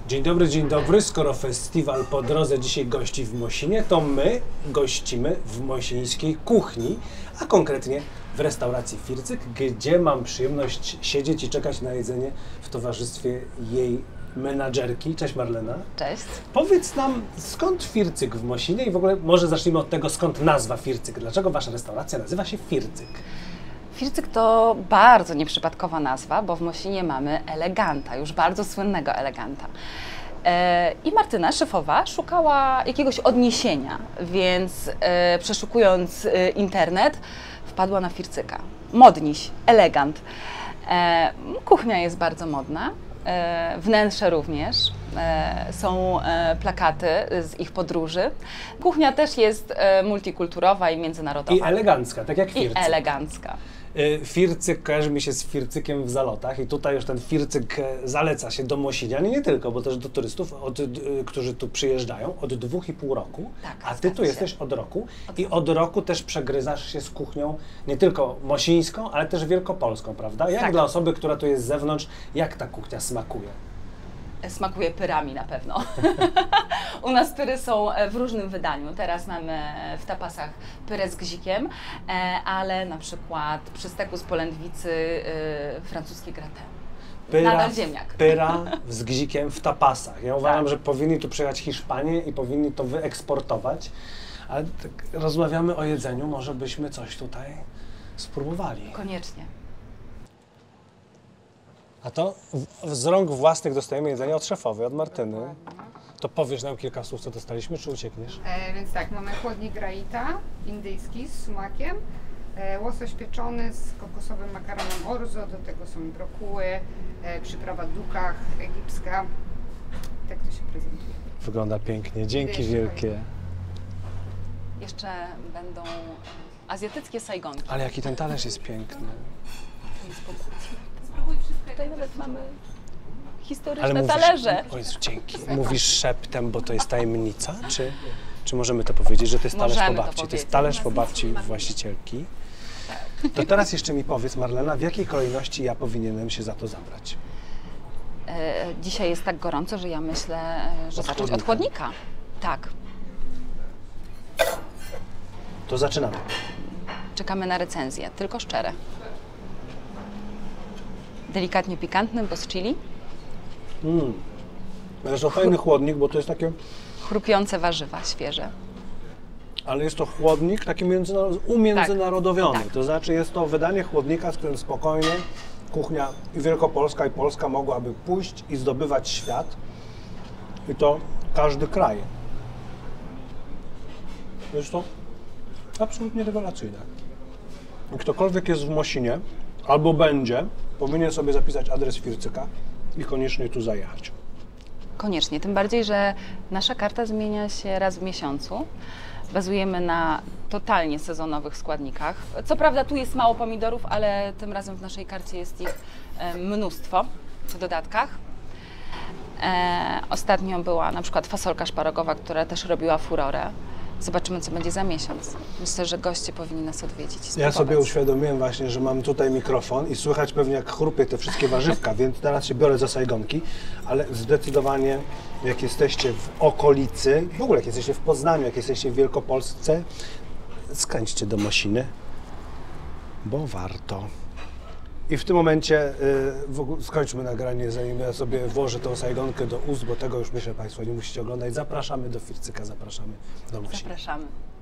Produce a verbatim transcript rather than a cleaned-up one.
Dzień dobry, dzień dobry. Skoro festiwal po drodze dzisiaj gości w Mosinie, to my gościmy w mosińskiej kuchni, a konkretnie w restauracji Fircyk, gdzie mam przyjemność siedzieć i czekać na jedzenie w towarzystwie jej menadżerki. Cześć Marlena. Cześć. Powiedz nam, skąd Fircyk w Mosinie i w ogóle może zacznijmy od tego, skąd nazwa Fircyk. Dlaczego wasza restauracja nazywa się Fircyk? Fircyk to bardzo nieprzypadkowa nazwa, bo w Mosinie mamy eleganta, już bardzo słynnego eleganta. I Martyna, szefowa, szukała jakiegoś odniesienia, więc przeszukując internet wpadła na Fircyka. Modniś, elegant. Kuchnia jest bardzo modna, wnętrze również. Są plakaty z ich podróży. Kuchnia też jest multikulturowa i międzynarodowa. I elegancka, tak jak Fircyk. I elegancka. Fircyk kojarzy mi się z Fircykiem w Zalotach i tutaj już ten Fircyk zaleca się do Mosinian i nie tylko, bo też do turystów, od, którzy tu przyjeżdżają od dwóch i pół roku, tak, a ty tu się. jesteś od roku od i roku. od roku też przegryzasz się z kuchnią nie tylko mosińską, ale też wielkopolską, prawda? Jak tak. dla osoby, która tu jest z zewnątrz, jak ta kuchnia smakuje? Smakuje pyrami na pewno. U nas pyry są w różnym wydaniu. Teraz mamy w tapasach pyrę z gzikiem, ale na przykład przy steku z polędwicy francuskie gratin. Pyra, Nadal ziemniak. Pyra z gzikiem w tapasach. Ja uważam, tak. że powinni tu przyjechać Hiszpanie i powinni to wyeksportować, ale tak rozmawiamy o jedzeniu, może byśmy coś tutaj spróbowali. Koniecznie. A to w, z rąk własnych dostajemy jedzenie od szefowej, od Martyny. To powiesz nam kilka słów, co dostaliśmy, czy uciekniesz? E, więc tak, mamy chłodnik raita indyjski z sumakiem, e, łosoś pieczony z kokosowym makaronem orzo, do tego są brokuły, e, przyprawa dukach egipska. Tak to się prezentuje. Wygląda pięknie, dzięki Wiesz, wielkie. Jeszcze będą azjatyckie sajgonki. Ale jaki ten talerz jest piękny. Tutaj nawet mamy historyczne Ale mówisz, talerze. o Jezu, dzięki. Mówisz szeptem, bo to jest tajemnica, czy, czy możemy to powiedzieć, że to jest talerz Możemy po to babci? To, powiedzieć. jest talerz po babci właścicielki. To teraz jeszcze mi powiedz, Marlena, w jakiej kolejności ja powinienem się za to zabrać? E, dzisiaj jest tak gorąco, że ja myślę, że Od zacząć chłodnika. od chłodnika. Tak. To zaczynamy. Czekamy na recenzję, tylko szczere. Delikatnie pikantny, bo z chili. Mm. Zresztą fajny chłodnik, bo to jest takie, Chrupiące warzywa, świeże. ale jest to chłodnik taki międzynaro- umiędzynarodowiony. Tak. To znaczy jest to wydanie chłodnika, z którym spokojnie kuchnia i wielkopolska, i polska mogłaby pójść i zdobywać świat. I to każdy kraj. Jest to absolutnie rewelacyjne. I ktokolwiek jest w Mosinie, albo będzie, powinien sobie zapisać adres Fircyka i koniecznie tu zajechać. Koniecznie, tym bardziej, że nasza karta zmienia się raz w miesiącu. Bazujemy na totalnie sezonowych składnikach. Co prawda tu jest mało pomidorów, ale tym razem w naszej karcie jest ich e, mnóstwo w dodatkach. E, ostatnio była na przykład fasolka szparogowa, która też robiła furorę. Zobaczymy, co będzie za miesiąc. Myślę, że goście powinni nas odwiedzić i Ja spróbować. sobie uświadomiłem właśnie, że mam tutaj mikrofon i słychać pewnie jak chrupie te wszystkie warzywka, więc teraz się biorę za sajgonki, ale zdecydowanie jak jesteście w okolicy, w ogóle jak jesteście w Poznaniu, jak jesteście w Wielkopolsce, skręćcie do Mosiny, bo warto. I w tym momencie y, w ogóle skończmy nagranie, zanim ja sobie włożę tą sajgonkę do ust, bo tego już myślę Państwo nie musicie oglądać. Zapraszamy do Fircyka, zapraszamy do Mosiny. Zapraszamy.